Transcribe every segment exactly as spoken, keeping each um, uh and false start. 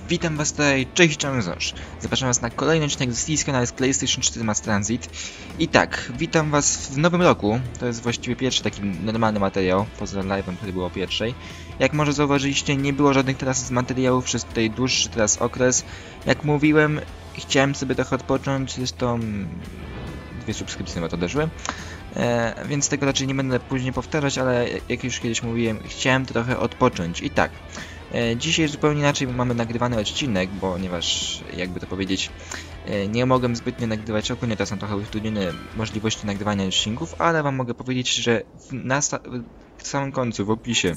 Witam was tutaj, cześć, Zosz. Zapraszam was na kolejny odcinek z City Skylines z PlayStation cztery Mass Transit. I tak, witam was w nowym roku. To jest właściwie pierwszy taki normalny materiał, poza live'em, który było pierwszej. Jak może zauważyliście, nie było żadnych teraz z materiałów przez tutaj dłuższy teraz okres. Jak mówiłem, chciałem sobie trochę odpocząć, zresztą dwie subskrypcje na to doszły. E, więc tego raczej nie będę później powtarzać, ale jak już kiedyś mówiłem, chciałem trochę odpocząć. I tak, e, dzisiaj zupełnie inaczej mamy nagrywany odcinek, ponieważ, jakby to powiedzieć, e, nie mogłem zbytnio nagrywać, ogólnie teraz są trochę utrudnione możliwości nagrywania odcinków, ale wam mogę powiedzieć, że na w samym końcu, w opisie,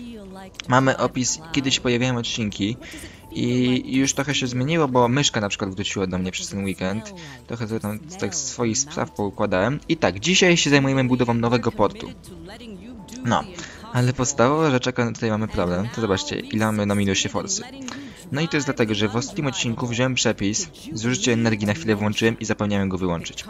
mamy opis, kiedy się pojawiają odcinki. I już trochę się zmieniło, bo myszka na przykład wróciła do mnie przez ten weekend. Trochę sobie tam z tak swoich spraw poukładałem. I tak, dzisiaj się zajmujemy budową nowego portu. No, ale podstawowa rzecz, jaka tutaj mamy problem, to zobaczcie, ile mamy na minusie forsy. No i to jest dlatego, że w ostatnim odcinku wziąłem przepis, zużycie energii na chwilę włączyłem i zapomniałem go wyłączyć.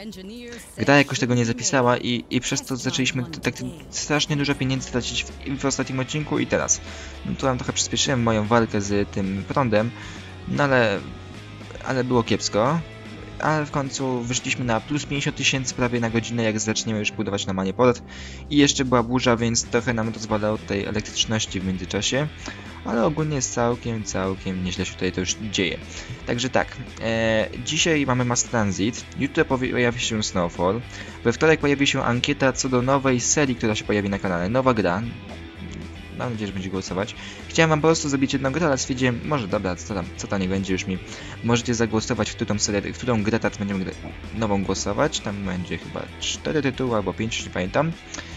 Gra jakoś tego nie zapisała i, i przez to zaczęliśmy tak strasznie dużo pieniędzy tracić w, w ostatnim odcinku i teraz. No tu tam trochę przyspieszyłem moją walkę z tym prądem, no ale, ale było kiepsko. Ale w końcu wyszliśmy na plus pięćdziesiąt tysięcy prawie na godzinę, jak zaczniemy już budować normalnie port. I jeszcze była burza, więc trochę nam rozwalało tej elektryczności w międzyczasie. Ale ogólnie jest całkiem, całkiem nieźle się tutaj to już dzieje. Także tak, e, dzisiaj mamy Mass Transit, jutro pojawi się Snowfall, we wtorek pojawi się ankieta co do nowej serii, która się pojawi na kanale, nowa gra. Mam nadzieję, że będzie głosować. Chciałem wam po prostu zrobić jedną grę, ale stwierdziłem, może dobra, co tam, co tam nie będzie już mi. Możecie zagłosować, w którą serię, w którą grę teraz będziemy nową głosować. Tam będzie chyba cztery tytuły albo pięć, już nie pamiętam.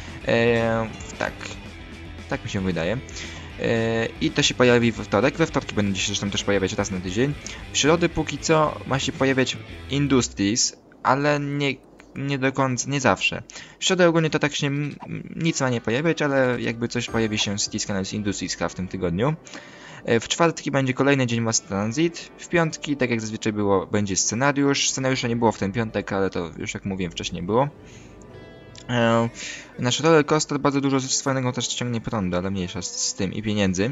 Eee, tak, tak mi się wydaje. Eee, I to się pojawi we wtorek. We wtorki będzie się zresztą też pojawiać raz na tydzień. W środę póki co ma się pojawiać Industries, ale nie... nie do końca, nie zawsze. W środę ogólnie to tak się nic ma nie pojawiać, ale jakby coś pojawi się City Skylines Industries w tym tygodniu. W czwartki będzie kolejny dzień Mass Transit. W piątki, tak jak zazwyczaj było, będzie scenariusz. Scenariusza nie było w ten piątek, ale to już jak mówiłem wcześniej było. Nasz roller coaster bardzo dużo swoją też ciągnie prądu, ale mniejsza z, z tym i pieniędzy.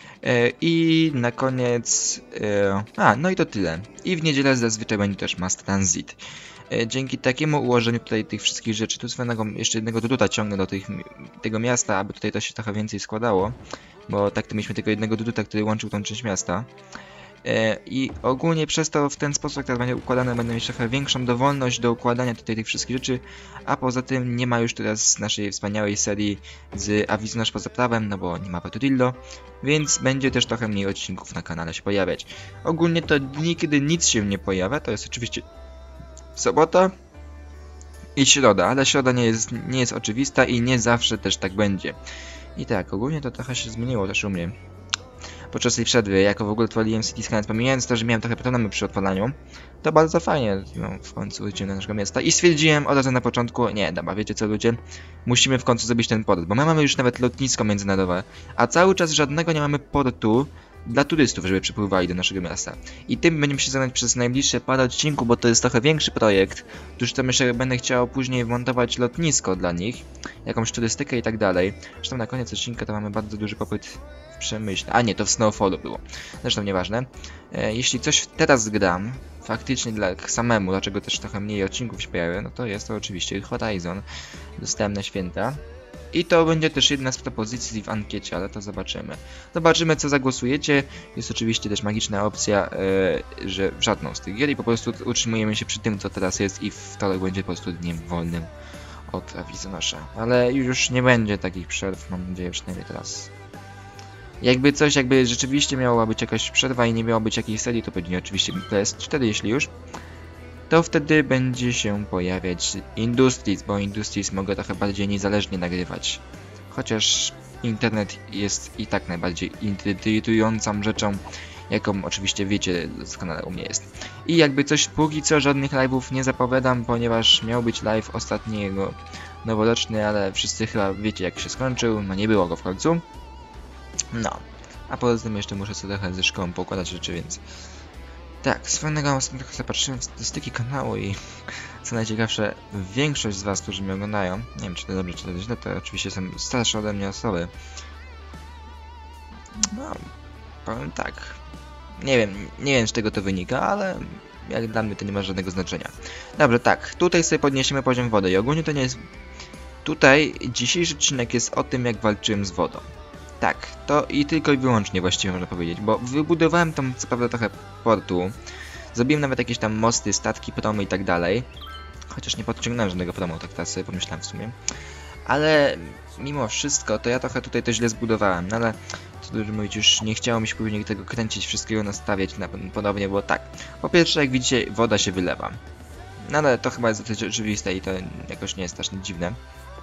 I na koniec... A, no i to tyle. I w niedzielę zazwyczaj będzie też Mass Transit. Dzięki takiemu ułożeniu tutaj tych wszystkich rzeczy, tu swoją jeszcze jednego druta ciągnę do tych, tego miasta, aby tutaj to się trochę więcej składało, bo tak to mieliśmy tylko jednego druta, który łączył tą część miasta. I ogólnie przez to w ten sposób, jak teraz będzie układane, będę mieć trochę większą dowolność do układania tutaj tych wszystkich rzeczy, a poza tym nie ma już teraz naszej wspaniałej serii z Awizonaż poza prawem, no bo nie ma Paturillo, więc będzie też trochę mniej odcinków na kanale się pojawiać. Ogólnie to dni, kiedy nic się nie pojawia, to jest oczywiście sobota i środa, ale środa nie jest, nie jest oczywista i nie zawsze też tak będzie. I tak, ogólnie to trochę się zmieniło też u mnie. Podczas tej przerwy, jako w ogóle odpaliłem City Skylines, pomijając to, że miałem trochę problemy przy odpalaniu, to bardzo fajnie, no, w końcu wróciłem do naszego miasta i stwierdziłem od razu na początku, nie, dobra, wiecie co ludzie, musimy w końcu zrobić ten port, bo my mamy już nawet lotnisko międzynarodowe, a cały czas żadnego nie mamy portu dla turystów, żeby przypływali do naszego miasta. I tym będziemy się zająć przez najbliższe parę odcinków, bo to jest trochę większy projekt. Tuż to myślę, że będę chciał później wmontować lotnisko dla nich, jakąś turystykę i tak dalej. Zresztą na koniec odcinka to mamy bardzo duży popyt w Przemyśle. A nie, to w Snowfallu było. Zresztą nieważne. E, jeśli coś teraz gram, faktycznie dla samemu, dlaczego też trochę mniej odcinków się pojawia, no to jest to oczywiście Horizon. Dostałem na święta. I to będzie też jedna z propozycji w ankiecie, ale to zobaczymy. Zobaczymy, co zagłosujecie. Jest oczywiście też magiczna opcja, yy, że w żadną z tych gier i po prostu utrzymujemy się przy tym, co teraz jest i wtorek będzie po prostu dniem wolnym od Awizonasza. Ale już nie będzie takich przerw, mam nadzieję, przynajmniej teraz. Jakby coś, jakby rzeczywiście miała być jakaś przerwa i nie miało być jakiejś serii, to będzie oczywiście P S cztery, jeśli już. To wtedy będzie się pojawiać Industries, bo Industries mogę trochę bardziej niezależnie nagrywać. Chociaż internet jest i tak najbardziej irytującą rzeczą, jaką oczywiście wiecie, doskonale u mnie jest. I jakby coś, póki co żadnych live'ów nie zapowiadam, ponieważ miał być live ostatniego noworoczny, ale wszyscy chyba wiecie jak się skończył, no nie było go w końcu. No, a poza tym jeszcze muszę sobie trochę ze szkołą poukładać rzeczy, więc... Tak, swoją ostatnio trochę zapatrzyłem w statystyki kanału i co najciekawsze, większość z was, którzy mnie oglądają, nie wiem czy to dobrze, czy to źle, to oczywiście są starsze ode mnie osoby. No, powiem tak, Nie wiem, nie wiem z czego to wynika, ale jak dla mnie to nie ma żadnego znaczenia. Dobrze, tak, tutaj sobie podniesiemy poziom wody i ogólnie to nie jest... Tutaj dzisiejszy odcinek jest o tym, jak walczyłem z wodą. Tak, to i tylko i wyłącznie właściwie można powiedzieć, bo wybudowałem tam co prawda trochę portu, zrobiłem nawet jakieś tam mosty, statki, promy i tak dalej, chociaż nie podciągnąłem żadnego promu, tak teraz sobie pomyślałem w sumie, ale mimo wszystko to ja trochę tutaj to źle zbudowałem, no ale co dużo mówić, już nie chciało mi się później tego kręcić, wszystkiego nastawiać na podobnie, bo tak, po pierwsze jak widzicie woda się wylewa, no ale to chyba jest dosyć oczywiste i to jakoś nie jest strasznie dziwne.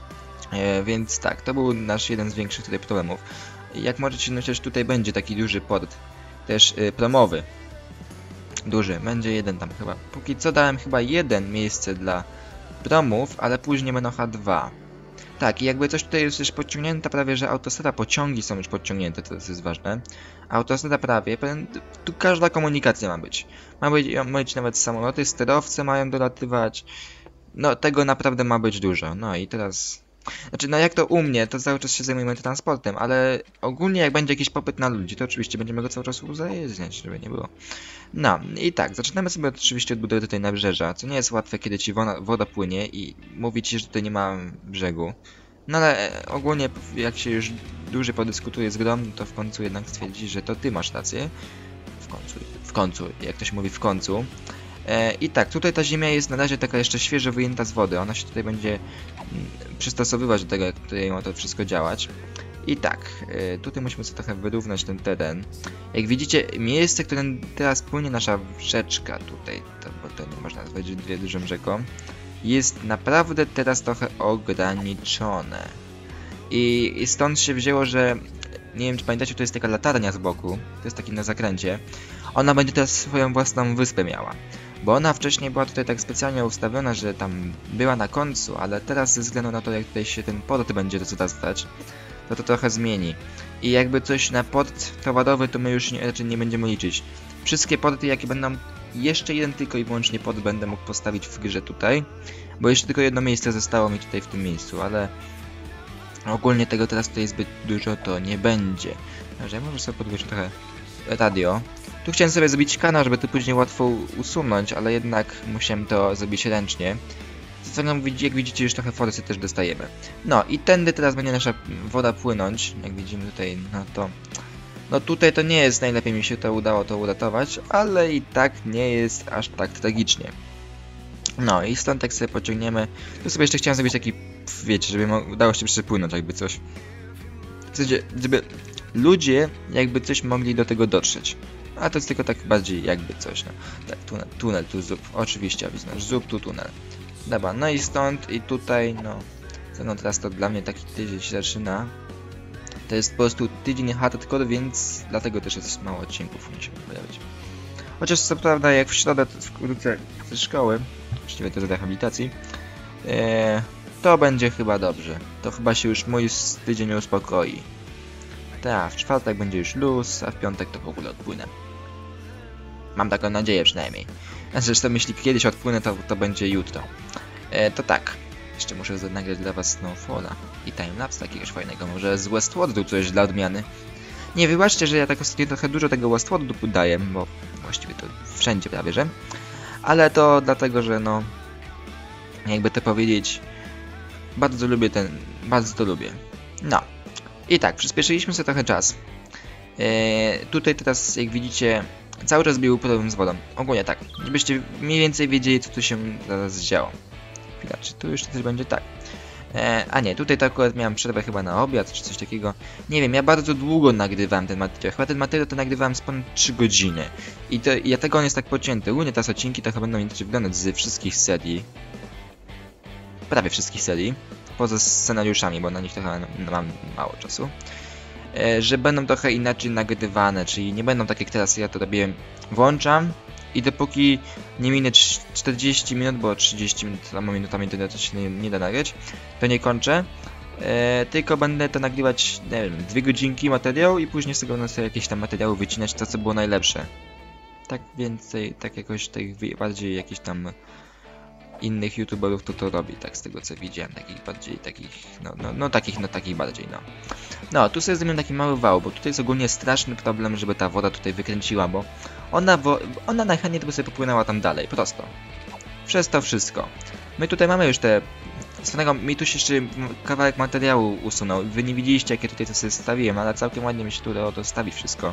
E, więc tak, to był nasz jeden z większych tutaj problemów. Jak możecie się myśleć, tutaj będzie taki duży port, też y, promowy. Duży, będzie jeden tam chyba. Póki co dałem chyba jeden miejsce dla promów, ale później będą H dwa. Tak, i jakby coś tutaj jest już podciągnięte, prawie że autostrada, pociągi są już podciągnięte, to jest ważne. Autostrada prawie, tu każda komunikacja ma być. Ma być, ma być nawet samoloty, sterowce mają dolatywać. No, tego naprawdę ma być dużo. No i teraz... Znaczy, no jak to u mnie, to cały czas się zajmujemy transportem, ale ogólnie jak będzie jakiś popyt na ludzi, to oczywiście będziemy go cały czas uzajezdniać, żeby nie było. No, i tak, zaczynamy sobie oczywiście od budowy tutaj nabrzeża, co nie jest łatwe, kiedy ci woda, woda płynie i mówi ci, że tutaj nie ma brzegu. No ale ogólnie, jak się już dłużej podyskutuje z grą, to w końcu jednak stwierdzi, że to ty masz rację. W końcu, w końcu, jak to się mówi, w końcu. E, I tak, tutaj ta ziemia jest na razie taka jeszcze świeżo wyjęta z wody. Ona się tutaj będzie mm, przystosowywać do tego, jak tutaj ma to wszystko działać. I tak, e, tutaj musimy sobie trochę wyrównać ten teren. Jak widzicie, miejsce, którym teraz płynie nasza rzeczka tutaj, to, bo to nie można nazwać dużą rzeką, jest naprawdę teraz trochę ograniczone. I, I stąd się wzięło, że nie wiem, czy pamiętacie, to jest taka latarnia z boku, to jest taki na zakręcie. Ona będzie teraz swoją własną wyspę miała. Bo ona wcześniej była tutaj tak specjalnie ustawiona, że tam była na końcu, ale teraz ze względu na to, jak tutaj się ten port będzie rozrastać, to to trochę zmieni. I jakby coś na port towarowy, to my już nie, raczej nie będziemy liczyć. Wszystkie porty, jakie będą, jeszcze jeden tylko i wyłącznie port będę mógł postawić w grze tutaj, bo jeszcze tylko jedno miejsce zostało mi tutaj w tym miejscu, ale ogólnie tego teraz tutaj zbyt dużo to nie będzie. Także ja może sobie podgłośnić trochę radio. Tu chciałem sobie zrobić kanał, żeby to później łatwo usunąć, ale jednak musiałem to zrobić ręcznie. Co jak widzicie, już trochę forsy też dostajemy. No i tędy teraz będzie nasza woda płynąć. Jak widzimy tutaj, no to... No tutaj to nie jest najlepiej, mi się to udało to uratować, ale i tak nie jest aż tak tragicznie. No i stąd jak sobie pociągniemy... Tu sobie jeszcze chciałem zrobić taki, wiecie, żeby udało się przepłynąć jakby coś. W sensie, żeby ludzie jakby coś mogli do tego dotrzeć. A to jest tylko tak bardziej jakby coś, no. Tak, tunel, tunel, tu zup. Oczywiście, awiznasz, zup, tu tunel. Dobra, no i stąd i tutaj, no. No teraz to dla mnie taki tydzień się zaczyna. To jest po prostu tydzień hardcore, więc dlatego też jest mało odcinków musi pojawić. Chociaż co prawda, jak w środę wkrótce ze szkoły, właściwie to z rehabilitacji, ee, to będzie chyba dobrze. To chyba się już mój tydzień uspokoi. Tak, w czwartek będzie już luz, a w piątek to w ogóle odpłynę. Mam taką nadzieję przynajmniej. Zresztą jeśli kiedyś odpłynę, to, to będzie jutro. E, to tak. Jeszcze muszę nagrać dla was Snowfalla i timelapse takiegoś fajnego. Może z Westworldu coś dla odmiany. Nie, wybaczcie, że ja tak ostatnio trochę dużo tego Westworldu daję, bo właściwie to wszędzie prawie, że. Ale to dlatego, że no... Jakby to powiedzieć... Bardzo lubię ten... Bardzo to lubię. No. I tak, przyspieszyliśmy sobie trochę czas. Eee, tutaj teraz, jak widzicie, cały czas był problem z wodą. Ogólnie tak, żebyście mniej więcej wiedzieli, co tu się zaraz działo. Chwila, czy tu już coś będzie tak? Eee, a nie, tutaj to akurat miałem przerwę chyba na obiad, czy coś takiego. Nie wiem, ja bardzo długo nagrywałem ten materiał. Chyba ten materiał to nagrywałem z ponad trzy godziny. I to, ja tego on jest tak pocięty. Ogólnie teraz odcinki to chyba będą inaczej wyglądać z wszystkich serii. Prawie wszystkich serii. Poza scenariuszami, bo na nich trochę mam mało czasu. E, że będą trochę inaczej nagrywane, czyli nie będą tak jak teraz ja to robiłem. Włączam i dopóki nie minę czterdzieści minut, bo trzydzieści minut minutami to się nie, nie da nagrać, to nie kończę. E, tylko będę to nagrywać, nie wiem, dwie godzinki materiału i później z tego będę sobie jakieś tam materiały wycinać, to co było najlepsze. Tak więcej, tak jakoś tak bardziej jakieś tam innych youtuberów to to robi, tak z tego co widziałem, takich bardziej, takich, no, no, no takich, no takich bardziej, no. No, tu sobie zrobiłem taki mały wał, bo tutaj jest ogólnie straszny problem, żeby ta woda tutaj wykręciła, bo ona, wo ona najchętniej tylko sobie popłynęła tam dalej, prosto. Przez to wszystko. My tutaj mamy już te... Swonego, mi tu się jeszcze kawałek materiału usunął. Wy nie widzieliście, jakie tutaj to sobie stawiłem, ale całkiem ładnie mi się tu to stawi wszystko.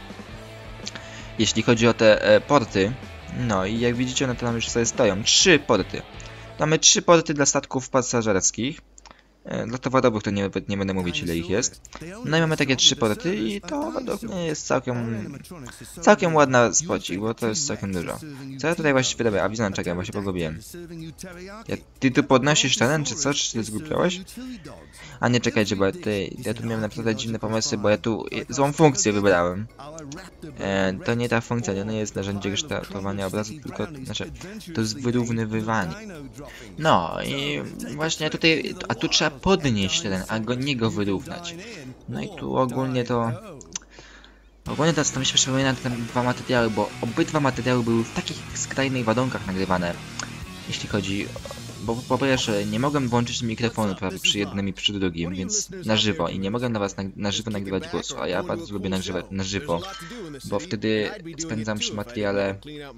Jeśli chodzi o te e, porty, no i jak widzicie, one tam już sobie stoją. Trzy porty. Mamy trzy porty dla statków pasażerskich. E, dla towarowych to nie, nie będę mówić, ile ich jest. No i mamy takie trzy porty i to według mnie jest całkiem... Całkiem ładna spocik, bo to jest całkiem dużo. Co ja tutaj właściwie robię? A widzę, czekaj, bo się pogubiłem. Ja, ty tu podnosisz teren, czy co? Czy ty zgubiłeś? A nie, czekajcie, bo ja tutaj... Ja tu miałem naprawdę dziwne pomysły, bo ja tu złą funkcję wybrałem. E, to nie ta funkcja, nie, to nie jest narzędzie kształtowania obrazu, tylko... Znaczy, to jest wyrównywywanie. No i właśnie tutaj... A tu trzeba podnieść teren, a go nie go wyrównać. No i tu ogólnie to... Ogólnie teraz to mi się przypomina te dwa materiały, bo obydwa materiały były w takich skrajnych warunkach nagrywane. Jeśli chodzi... Bo po pierwsze, nie mogłem włączyć mikrofonu prawie przy jednym i przy drugim, więc na żywo. I nie mogę na was na, na żywo nagrywać głosu, a ja bardzo lubię nagrywać na żywo. Bo wtedy spędzam przy materiale...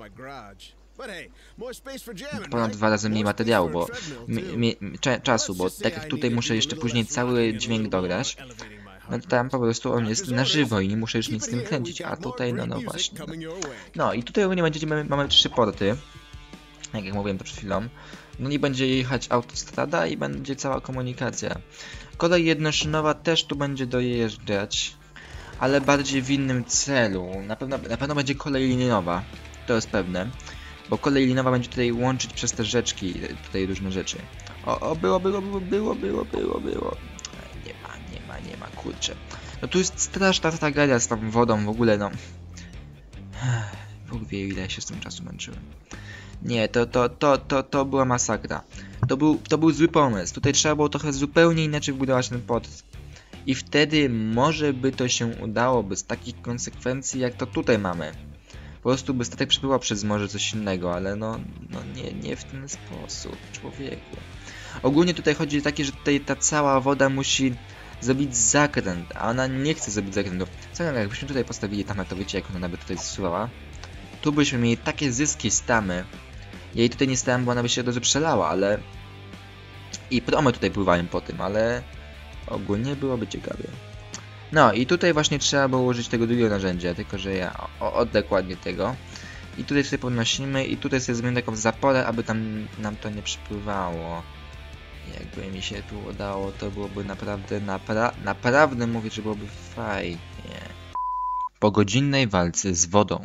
ponad dwa razy mniej materiału, bo mi, mi, cza, czasu, bo tak jak tutaj muszę jeszcze później cały dźwięk dograć, no to tam po prostu on jest na żywo i nie muszę już nic z tym kręcić, a tutaj no no właśnie. No, no i tutaj ogólnie będziemy, mamy, mamy trzy porty, jak jak mówiłem to przed chwilą, no i będzie jechać autostrada i będzie cała komunikacja. Kolej jednoszynowa też tu będzie dojeżdżać, ale bardziej w innym celu. Na pewno, na pewno będzie kolej liniowa, to jest pewne. Bo kolej linowa będzie tutaj łączyć przez te rzeczki, tutaj różne rzeczy. O, o, było, było, było, było, było, było, było. Nie ma, nie ma, nie ma, kurczę. No tu jest straszna tragedia z tą wodą w ogóle, no. Bóg wie, ile się z tym czasu męczyłem. Nie, to, to, to, to, to była masakra. To był, to był zły pomysł. Tutaj trzeba było trochę zupełnie inaczej wbudować ten port. I wtedy może by to się udało, bez takich konsekwencji, jak to tutaj mamy. Po prostu by statek przepływał przez morze coś innego, ale no, no nie, nie w ten sposób, człowieku. Ogólnie tutaj chodzi o takie, że tutaj ta cała woda musi zrobić zakręt, a ona nie chce zrobić zakrętu. Co jakbyśmy tutaj postawili tam, to wiecie, jak ona by tutaj zsuwała, tu byśmy mieli takie zyski z tamy. Ja jej tutaj nie stałem, bo ona by się od razu przelała, ale... I promy tutaj pływają po tym, ale... Ogólnie byłoby ciekawie. No i tutaj właśnie trzeba było użyć tego drugiego narzędzia, tylko że ja oddech ładnie tego. I tutaj sobie podnosimy i tutaj sobie zrobimy taką zaporę, aby tam nam to nie przypływało. Jakby mi się tu udało, to byłoby naprawdę, napra naprawdę mówię, że byłoby fajnie. Po godzinnej walce z wodą.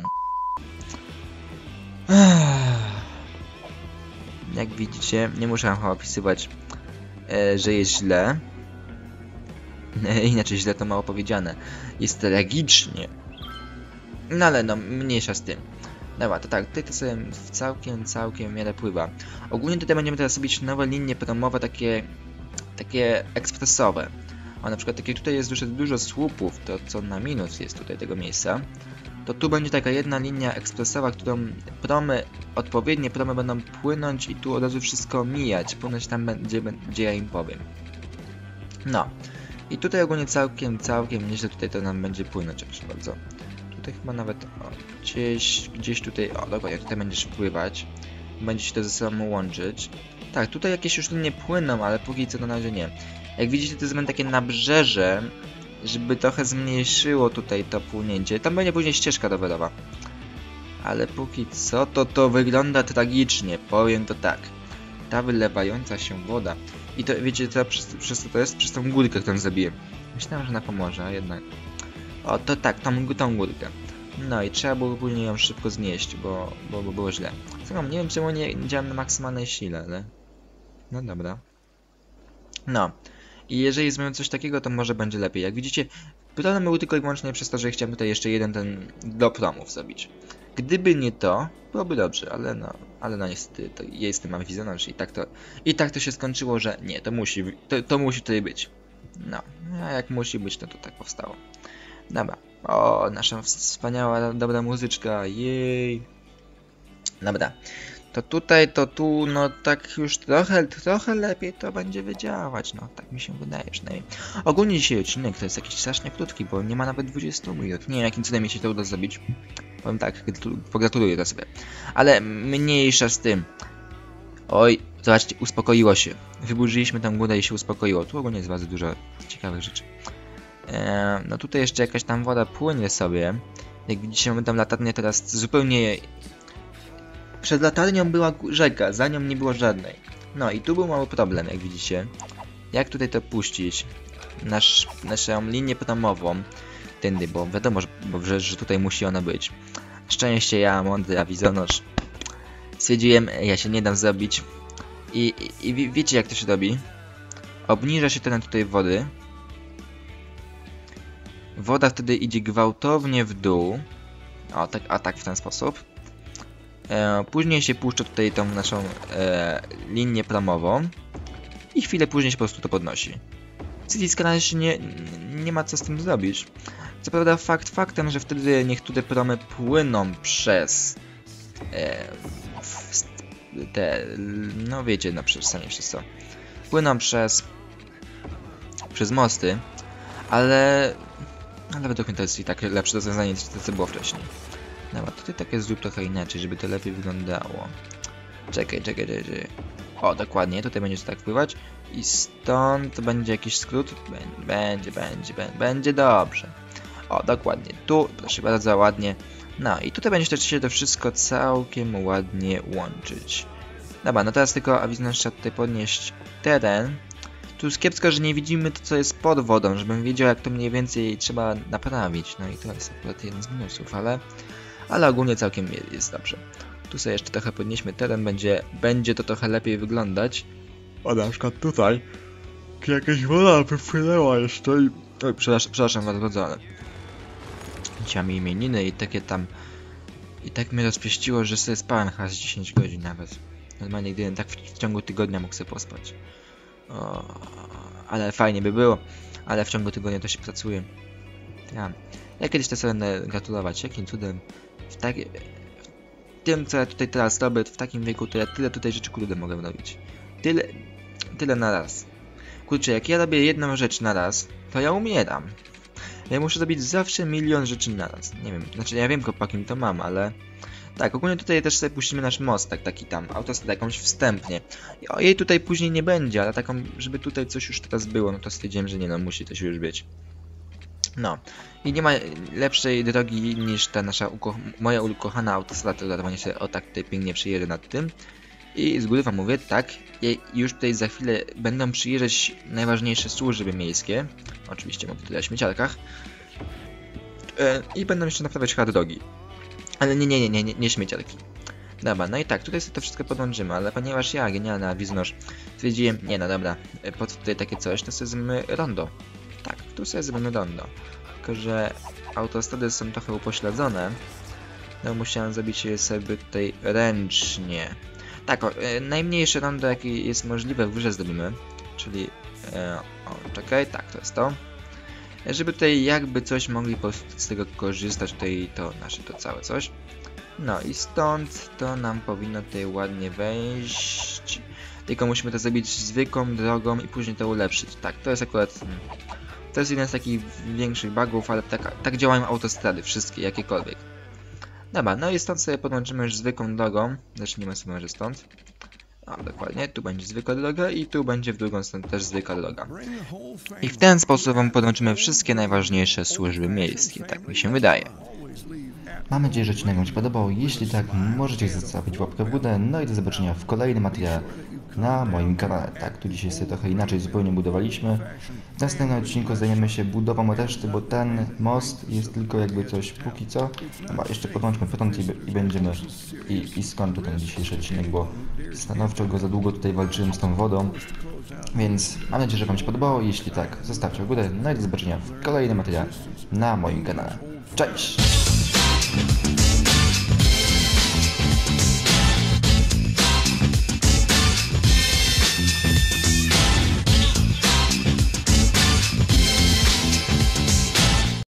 Jak widzicie, nie muszę chyba opisywać, e, że jest źle. Inaczej źle to mało powiedziane. Jest tragicznie. No ale no, mniejsza z tym. Dobra, to tak, tutaj to sobie w całkiem, całkiem w miarę pływa. Ogólnie tutaj będziemy teraz robić nowe linie promowe, takie, takie ekspresowe. A na przykład takie tutaj jest dużo, dużo słupów, to co na minus jest tutaj tego miejsca. To tu będzie taka jedna linia ekspresowa, którą promy, odpowiednie promy będą płynąć i tu od razu wszystko mijać. Płynąć tam, gdzie, gdzie ja im powiem. No. I tutaj ogólnie całkiem, całkiem nieźle tutaj to nam będzie płynąć, proszę bardzo. Tutaj chyba nawet, o, gdzieś, gdzieś tutaj, o dokładnie, tutaj będziesz pływać. Będzie się to ze sobą łączyć. Tak, tutaj jakieś już linie płyną, ale póki co na razie nie. Jak widzicie, to jest takie nabrzeże, żeby trochę zmniejszyło tutaj to płynięcie. Tam będzie później ścieżka rowerowa. Ale póki co, to to wygląda tragicznie, powiem to tak. Ta wylewająca się woda. I to, wiecie, to przez, przez co to jest? Przez tą górkę, którą zabiję. Myślałem, że ona pomoże, a jednak... O, to tak, tą, tą górkę. No i trzeba było później ją szybko znieść, bo, bo, bo było źle. Słucham, nie wiem, czemu nie działam na maksymalnej sile, ale... No dobra. No. I jeżeli zrobimy coś takiego, to może będzie lepiej. Jak widzicie, problem był tylko i wyłącznie przez to, że chciałem tutaj jeszcze jeden ten do promów zrobić. Gdyby nie to, byłoby dobrze, ale no, ale no niestety, to ja jestem amfizjonarz i tak to, i tak to się skończyło, że nie, to musi, to, to musi tutaj być. No, a jak musi być, to to tak powstało. Dobra, o, nasza wspaniała, dobra muzyczka, jej. Dobra, to tutaj, to tu, no tak już trochę, trochę lepiej to będzie wydziałać, no tak mi się wydaje przynajmniej. Ogólnie dzisiaj odcinek to jest jakiś strasznie krótki, bo nie ma nawet dwudziestu minut. Nie wiem, jakim cudem mi się to uda zrobić. Powiem tak, pogratuluję to sobie. Ale mniejsza z tym. Oj, zobaczcie, uspokoiło się. Wyburzyliśmy tam górę i się uspokoiło. Tu ogólnie jest bardzo dużo ciekawych rzeczy. Eee, no tutaj jeszcze jakaś tam woda płynie sobie. Jak widzicie, mamy tam latarnię teraz zupełnie... Przed latarnią była rzeka, za nią nie było żadnej. No i tu był mały problem, jak widzicie. Jak tutaj to puścić? Nasz, naszą linię potamową. Tędy, bo wiadomo, że, bo, że, że tutaj musi ona być. Szczęście, ja, mądry awizonosz. Stwierdziłem, ja się nie dam zrobić. I, i, i wiecie, jak to się robi? Obniża się teren tutaj wody. Woda wtedy idzie gwałtownie w dół. O, tak, a tak w ten sposób. E, później się puszcza tutaj tą naszą e, linię plamową. I chwilę później się po prostu to podnosi. City Scanner się nie, nie ma co z tym zrobić. Co prawda fakt faktem, że wtedy niektóre promy płyną przez e, te, no wiecie, no przecież przez co. Płyną przez przez mosty, ale ale według mnie to jest i tak lepsze rozwiązanie niż to, co było wcześniej. Dobra, tutaj takie zrób trochę inaczej, żeby to lepiej wyglądało. Czekaj, czekaj, czekaj. O, dokładnie, tutaj będzie to tak wpływać. I stąd będzie jakiś skrót. Będzie, będzie, będzie, będzie dobrze. O, dokładnie. Tu, proszę bardzo, ładnie. No i tutaj będzie też się to wszystko całkiem ładnie łączyć. Dobra, no teraz tylko awizonosz trzeba tutaj podnieść teren. Tu jest kiepsko, że nie widzimy to, co jest pod wodą, żebym wiedział, jak to mniej więcej trzeba naprawić. No i to jest akurat jeden z minusów, ale, ale ogólnie całkiem jest dobrze. Tu sobie jeszcze trochę podnieśmy teren, będzie, będzie to trochę lepiej wyglądać. O, na przykład tutaj jakaś woda wypłynęła jeszcze i... Oj, przepraszam, przepraszam bardzo, bardzo, ale... Dzisiaj mamy imieniny i takie tam... I tak mnie rozpieściło, że sobie spałem chyba z dziesięć godzin nawet. Normalnie gdybym tak w, w ciągu tygodnia mógł sobie pospać. O, ale fajnie by było, ale w ciągu tygodnia to się pracuje. Ja, ja kiedyś to sobie będę gratulować, jakim cudem w tak... Tym, co ja tutaj teraz robię, w takim wieku, to ja tyle tutaj rzeczy kurde mogę robić. Tyle, tyle na raz. Kurczę, jak ja robię jedną rzecz na raz, to ja umieram. Ja muszę robić zawsze milion rzeczy na raz. Nie wiem, znaczy ja wiem, kopakim to mam, ale... Tak, ogólnie tutaj też sobie puścimy nasz most, tak, taki tam, autostradę jakąś wstępnie. O, jej tutaj później nie będzie, ale taką, żeby tutaj coś już teraz było, no to stwierdziłem, że nie no, musi coś już być. No. I nie ma lepszej drogi niż ta nasza, uko moja ukochana autostrada, która właśnie się o tak tutaj pięknie przyjeżdża nad tym. I z góry wam mówię, tak, już tutaj za chwilę będą przyjeżdżać najważniejsze służby miejskie. Oczywiście mówię tutaj o śmieciarkach. E, I będą jeszcze naprawiać hard drogi. Ale nie, nie, nie, nie, nie, nie śmieciarki. Dobra, no i tak, tutaj sobie to wszystko podłączymy, ale ponieważ ja, genialny awizonosz, stwierdziłem, nie no dobra, pod tutaj takie coś, to sobie zrobimy rondo. Tak, tu sobie zrobimy rondo. Tylko, że autostrady są trochę upośledzone. No musiałem zrobić je sobie tutaj ręcznie. Tak, o, e, najmniejsze rondo jakie jest możliwe w grze zrobimy. Czyli, e, o, czekaj, tak, to jest to. Żeby tutaj jakby coś mogli po prostu z tego korzystać, tutaj to nasze to całe coś. No i stąd to nam powinno tutaj ładnie wejść. Tylko musimy to zrobić zwykłą drogą i później to ulepszyć. Tak, to jest akurat... To jest jeden z takich większych bugów, ale tak, tak działają autostrady, wszystkie, jakiekolwiek. Dobra, no i stąd sobie podłączymy już zwykłą drogą. Zacznijmy sobie może stąd. O, dokładnie, tu będzie zwykła droga i tu będzie w drugą stronę też zwykła droga. I w ten sposób wam podłączymy wszystkie najważniejsze służby miejskie, tak mi się wydaje. Mam nadzieję, że odcinek wam się podobał. Jeśli tak, możecie zostawić łapkę w górę. No i do zobaczenia w kolejnym materiale na moim kanale. Tak, tu dzisiaj sobie trochę inaczej zupełnie budowaliśmy. W następnym odcinku zajmiemy się budową reszty, bo ten most jest tylko jakby coś póki co. Chyba jeszcze podłączmy front i, i będziemy... I, i skończę ten dzisiejszy odcinek, bo stanowczo go za długo tutaj walczyłem z tą wodą. Więc mam nadzieję, że wam się podobało. Jeśli tak, zostawcie w górę. No i do zobaczenia w kolejnym materiale na moim kanale. Cześć!